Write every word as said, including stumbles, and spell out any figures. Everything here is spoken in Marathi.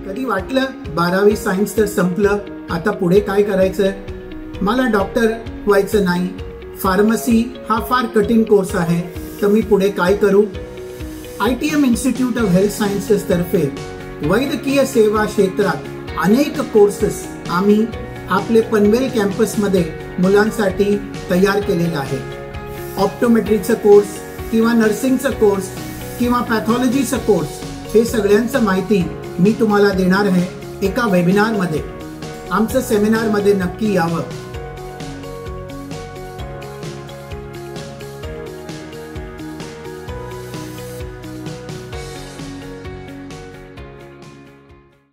कधी वाटलं बारावी सायन्स तर संपलं, आता पुढे काय करायचं? मला डॉक्टर व्हायचं नाही, फार्मसी हा फार कठीण कोर्स आहे, तर मी पुढे काय करू? I T M institute of health sciences तर्फे वैद्यकीय सेवा क्षेत्रात अनेक कोर्सेस आम्ही आपले पनवेल कॅम्पस मध्ये मुलांसाठी तयार केलेला आहे. ऑप्टोमेट्रीचा कोर्स किंवा नर्सिंगचा कोर्स किंवा पॅथॉलॉजीचा कोर्स, हे सगळ्यांचं माहिती मी तुम्हाला देणार आहे एका वेबिनार मध्ये. आमचं सेमिनार मध्ये नक्की यावं.